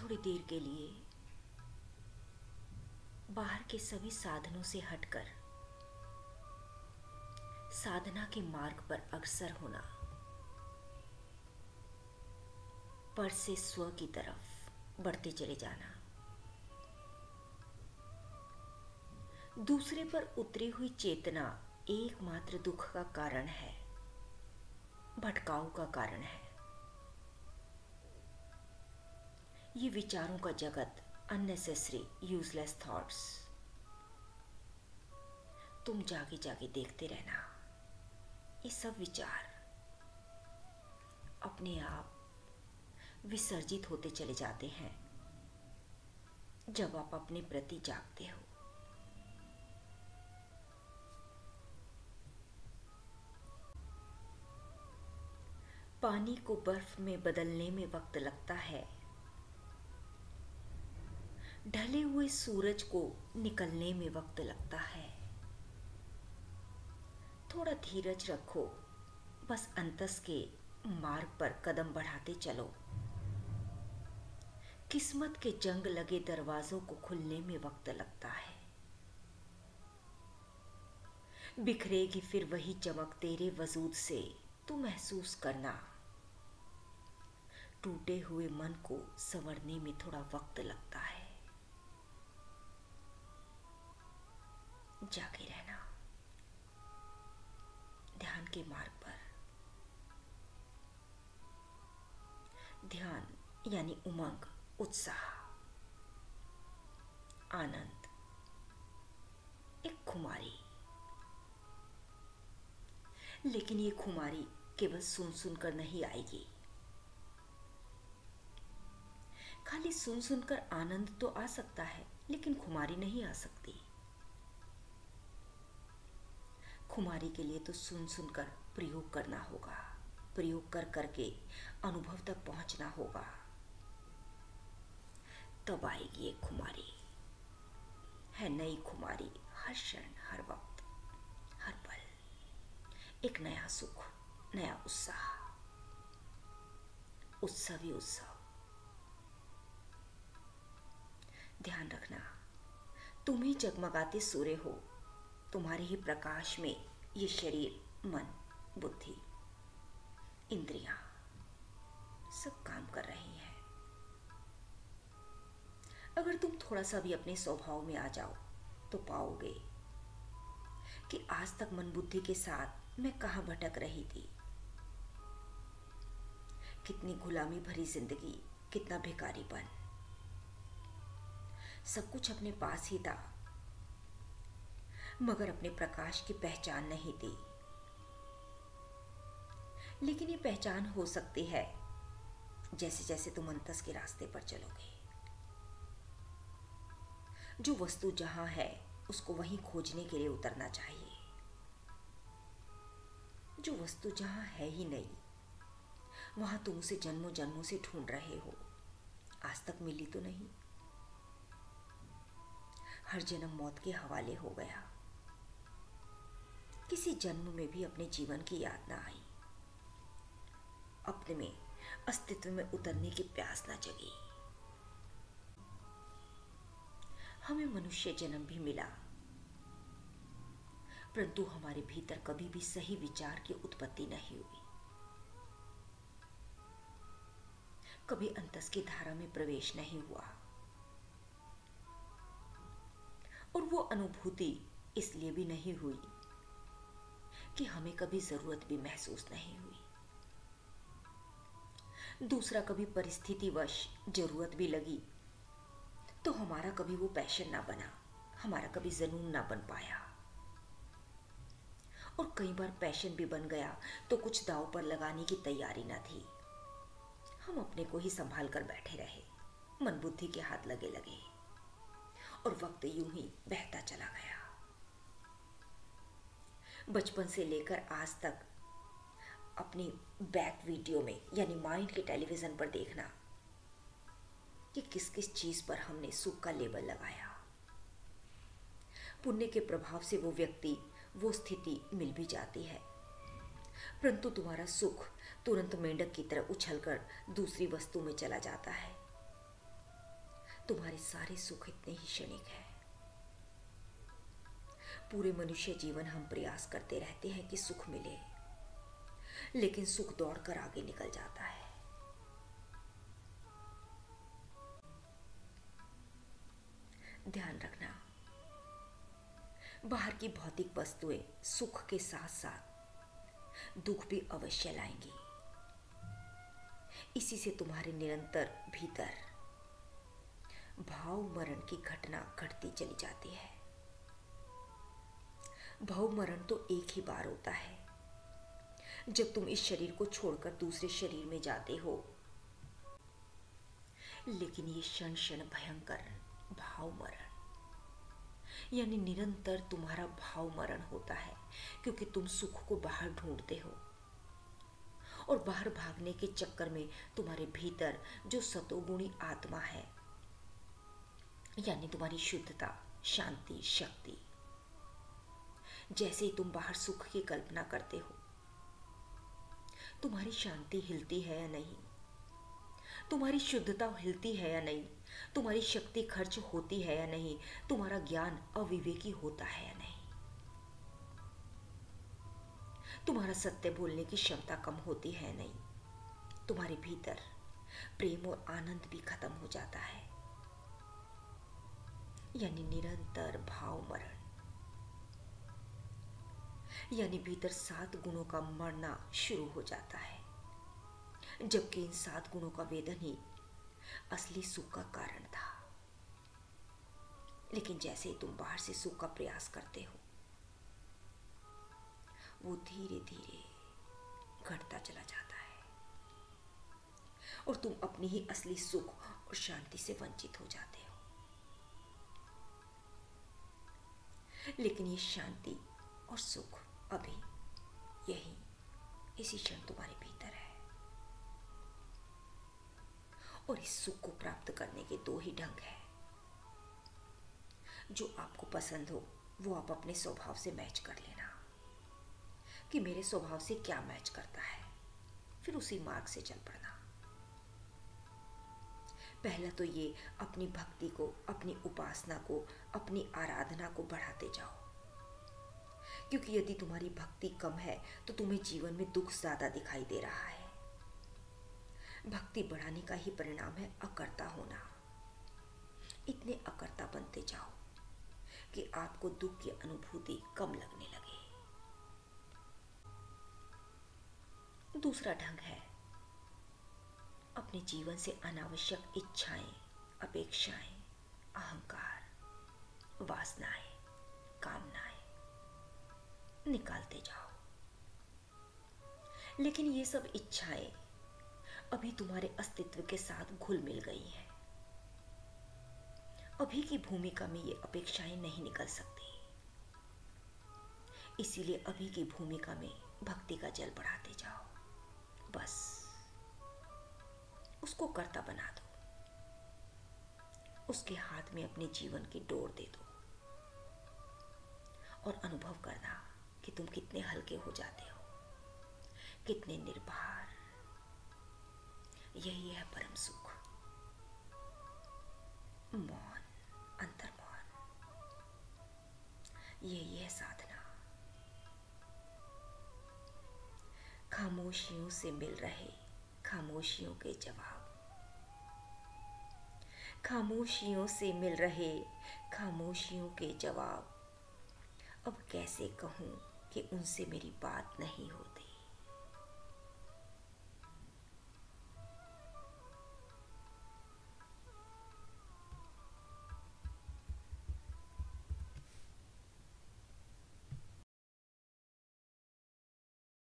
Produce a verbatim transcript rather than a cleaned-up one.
थोड़ी देर के लिए बाहर के सभी साधनों से हटकर साधना के मार्ग पर अग्रसर होना, पर से स्व की तरफ बढ़ते चले जाना। दूसरे पर उतरी हुई चेतना एकमात्र दुख का कारण है, भटकाव का कारण है। ये विचारों का जगत, अननेसेसरी यूजलेस थॉट्स, तुम जागे जागे देखते रहना। ये सब विचार अपने आप विसर्जित होते चले जाते हैं जब आप अपने प्रति जागते हो। पानी को बर्फ में बदलने में वक्त लगता है, ढले हुए सूरज को निकलने में वक्त लगता है। थोड़ा धीरज रखो, बस अंतस के मार्ग पर कदम बढ़ाते चलो। किस्मत के जंग लगे दरवाजों को खुलने में वक्त लगता है। बिखरेगी फिर वही चमक तेरे वजूद से, तू महसूस करना। टूटे हुए मन को संवरने में थोड़ा वक्त लगता है। जागे रहना ध्यान के मार्ग पर। ध्यान यानी उमंग, उत्साह, आनंद, एक खुमारी। लेकिन ये खुमारी केवल सुन सुनकर नहीं आएगी। खाली सुन सुनकर आनंद तो आ सकता है, लेकिन खुमारी नहीं आ सकती। खुमारी के लिए तो सुन सुनकर प्रयोग करना होगा, प्रयोग कर करके अनुभव तक पहुंचना होगा, तब आएगी एक खुमारी। है नई खुमारी, हर क्षण, हर वक्त, हर पल एक नया सुख, नया उत्साह, उत्सवी उत्सव। ध्यान रखना, तुम ही जगमगाते सूर्य हो। तुम्हारे ही प्रकाश में ये शरीर, मन, बुद्धि, इंद्रियां सब काम कर रही हैं। अगर तुम थोड़ा सा भी अपने स्वभाव में आ जाओ तो पाओगे कि आज तक मन बुद्धि के साथ मैं कहां भटक रही थी। कितनी गुलामी भरी जिंदगी, कितना भिखारीपन। सब कुछ अपने पास ही था, मगर अपने प्रकाश की पहचान नहीं थी। लेकिन ये पहचान हो सकती है जैसे जैसे तुम अंतस के रास्ते पर चलोगे। जो वस्तु जहां है उसको वहीं खोजने के लिए उतरना चाहिए। जो वस्तु जहां है ही नहीं, वहां तुम उसे जन्मों जन्मों से ढूंढ रहे हो, आज तक मिली तो नहीं। हर जन्म मौत के हवाले हो गया। किसी जन्म में भी अपने जीवन की याद ना आई, अपने में अस्तित्व में उतरने की प्यास ना जगी। हमें मनुष्य जन्म भी मिला, परंतु हमारे भीतर कभी भी सही विचार की उत्पत्ति नहीं हुई। कभी अंतस की धारा में प्रवेश नहीं हुआ, और वो अनुभूति इसलिए भी नहीं हुई कि हमें कभी जरूरत भी महसूस नहीं हुई। दूसरा कभी परिस्थितिवश जरूरत भी लगी तो हमारा कभी वो पैशन ना बना, हमारा कभी जुनून ना बन पाया। और कई बार पैशन भी बन गया तो कुछ दांव पर लगाने की तैयारी ना थी। हम अपने को ही संभाल कर बैठे रहे, मन बुद्धि के हाथ लगे लगे, और वक्त यूं ही बहता चला गया। बचपन से लेकर आज तक अपनी बैक वीडियो में यानी माइंड के टेलीविजन पर देखना कि किस किस चीज पर हमने सुख का लेबल लगाया। पुण्य के प्रभाव से वो व्यक्ति, वो स्थिति मिल भी जाती है, परंतु तुम्हारा सुख तुरंत मेंढक की तरह उछलकर दूसरी वस्तु में चला जाता है। तुम्हारे सारे सुख इतने ही क्षणिक हैं। पूरे मनुष्य जीवन हम प्रयास करते रहते हैं कि सुख मिले, लेकिन सुख दौड़कर आगे निकल जाता है। ध्यान रखना, बाहर की भौतिक वस्तुएं सुख के साथ साथ दुख भी अवश्य लाएंगी। इसी से तुम्हारे निरंतर भीतर भाव मरण की घटना घटती चली जाती है। भाव मरण तो एक ही बार होता है, जब तुम इस शरीर को छोड़कर दूसरे शरीर में जाते हो। लेकिन ये क्षण क्षण भयंकर भाव मरण, यानी निरंतर तुम्हारा भाव मरण होता है, क्योंकि तुम सुख को बाहर ढूंढते हो और बाहर भागने के चक्कर में तुम्हारे भीतर जो सतोगुणी आत्मा है, यानी तुम्हारी शुद्धता, शांति, शक्ति, जैसे ही तुम बाहर सुख की कल्पना करते हो, तुम्हारी शांति हिलती है या नहीं, तुम्हारी शुद्धता हिलती है या नहीं, तुम्हारी शक्ति खर्च होती है या नहीं, तुम्हारा ज्ञान अविवेकी होता है या नहीं, तुम्हारा सत्य बोलने की क्षमता कम होती है नहीं, तुम्हारे भीतर प्रेम और आनंद भी खत्म हो जाता है, यानी निरंतर भाव मरण, यानी भीतर सात गुणों का मरना शुरू हो जाता है, जबकि इन सात गुणों का वेदन ही असली सुख का कारण था। लेकिन जैसे ही तुम बाहर से सुख का प्रयास करते हो, वो धीरे धीरे घटता चला जाता है और तुम अपनी ही असली सुख और शांति से वंचित हो जाते हो। लेकिन ये शांति और सुख अभी यही इसी क्षण तुम्हारे भीतर है, और इस सुख को प्राप्त करने के दो ही ढंग हैं। जो आपको पसंद हो वो आप अपने स्वभाव से मैच कर लेना कि मेरे स्वभाव से क्या मैच करता है, फिर उसी मार्ग से चल पड़ना। पहला तो ये अपनी भक्ति को, अपनी उपासना को, अपनी आराधना को बढ़ाते जाओ, क्योंकि यदि तुम्हारी भक्ति कम है तो तुम्हें जीवन में दुख ज्यादा दिखाई दे रहा है। भक्ति बढ़ाने का ही परिणाम है अकर्ता होना। इतने अकर्ता बनते जाओ कि आपको दुख की अनुभूति कम लगने लगे। दूसरा ढंग है अपने जीवन से अनावश्यक इच्छाएं, अपेक्षाएं, अहंकार, वासनाएं, कामनाएं निकालते जाओ। लेकिन ये सब इच्छाएं अभी तुम्हारे अस्तित्व के साथ घुल मिल गई हैं। अभी की भूमिका में ये अपेक्षाएं नहीं निकल सकती, इसीलिए अभी की भूमिका में भक्ति का जल बढ़ाते जाओ। बस उसको कर्ता बना दो, उसके हाथ में अपने जीवन की डोर दे दो और अनुभव करना कि तुम कितने हल्के हो जाते हो, कितने निर्भर। यही है परम सुख, मौन, अंतर्मौन। यही है साधना। खामोशियों से मिल रहे खामोशियों के जवाब, खामोशियों से मिल रहे खामोशियों के जवाब। अब कैसे कहूं कि उनसे मेरी बात नहीं होती।